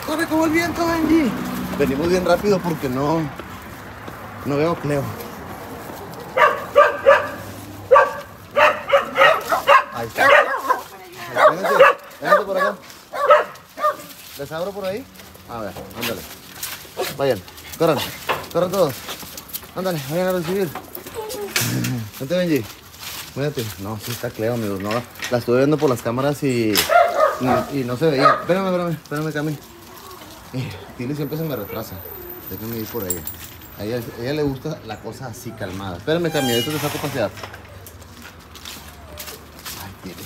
Corre como el viento, Benji. Venimos bien rápido porque no veo a Cleo. Ahí está. Vénganse por acá. ¿Les abro por ahí? A ver, ándale. Vayan, corran todos. Ándale, vayan a recibir. Vente, Benji. Mírate. No, sí está Cleo, amigos. No, la estuve viendo por las cámaras y no se veía. Espérame, Cami. Tilly siempre se me retrasa. Déjame ir por ella. A ella le gusta la cosa así calmada. Espérame, Cami, ahorita te saco a pasear. Ay, Tilly.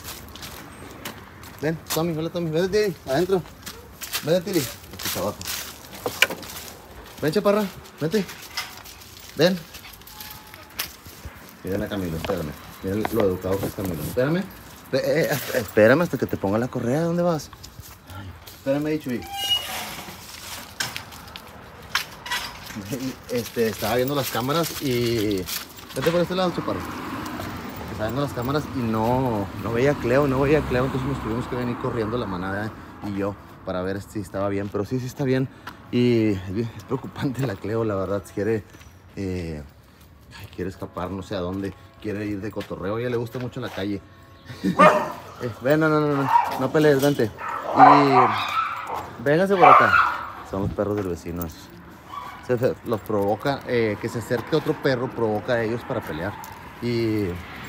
Ven, Tommy, hola Tommy. Vete, Tilly, adentro. Vete, Tilly. Aquí está abajo. Ven, chaparra, vete. Ven. Miren a Camilo, espérame. Miren lo educado que es Camilo. Espérame. Espérame hasta que te ponga la correa. ¿Dónde vas? Ay, espérame, Chuy. Estaba viendo las cámaras y... Vete por este lado, chaparro. Estaba viendo las cámaras y no veía a Cleo, entonces nos tuvimos que venir corriendo la manada y yo para ver si estaba bien, pero sí está bien. Y es preocupante la Cleo, la verdad, quiere escapar, no sé a dónde, quiere ir de cotorreo, a ella le gusta mucho la calle. Ven, no pelees, vente. Y vénganse por acá. Son los perros del vecino esos. Los provoca, que se acerque otro perro, provoca a ellos para pelear. Y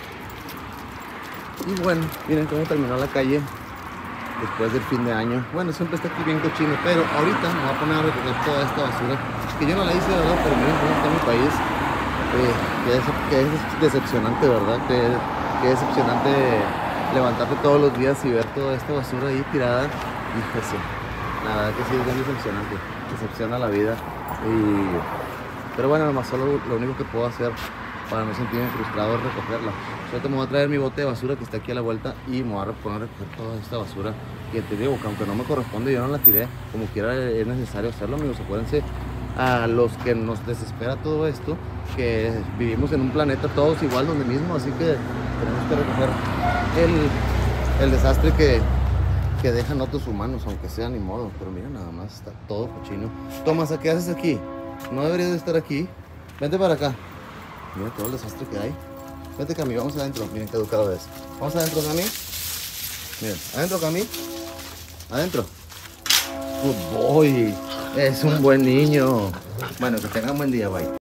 bueno, miren cómo terminó la calle después del fin de año. Bueno, siempre está aquí bien cochino, pero ahorita me voy a poner a recoger toda esta basura, que yo no la hice, ¿verdad? Pero miren cómo está mi país. Que es decepcionante, ¿verdad? Que es decepcionante levantarte todos los días y ver toda esta basura ahí tirada. Y eso, la verdad que sí es bien decepcionante. Decepciona la vida. Pero bueno, nomás solo lo único que puedo hacer para no sentirme frustrado es recogerla. Ahorita me voy a traer mi bote de basura que está aquí a la vuelta y me voy a poner a recoger toda esta basura que te digo que aunque no me corresponde, yo no la tiré. Como quiera es necesario hacerlo, amigos. Acuérdense a los que nos desespera todo esto, que vivimos en un planeta todos igual donde mismo, así que tenemos que recoger el desastre que dejan otros humanos, aunque sea ni modo. Pero mira, nada más está todo cochino. Tomás, ¿qué haces aquí? No deberías de estar aquí. Vente para acá. Mira todo el desastre que hay. Vente, Cami, vamos adentro. Miren qué educado es. Vamos adentro, Cami. Miren, adentro, Cami. Adentro. Good boy. Es un buen niño. Bueno, que tengan buen día, bye.